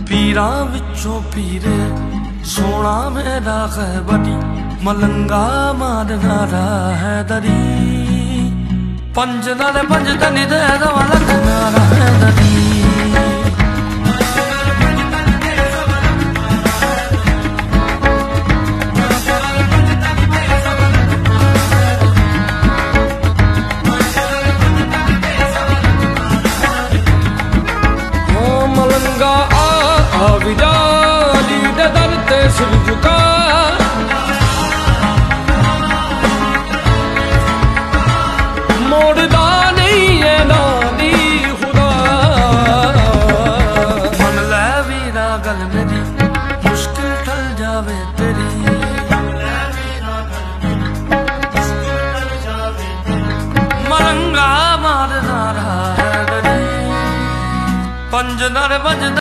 पीरा विचों पीरे सोना मेरा खैबरी मलंगा मारना है दरी पंज नाले पंज तनी दे दवा लगना है दरी मलंगा विजाली दे दर ते सिर झुका मोड़दा नहीं है नानी खुदा मन ले वीरा गल मेरी मुश्किल टल जावे तेरी मलंगा मारना है दरी पंज नारे पंज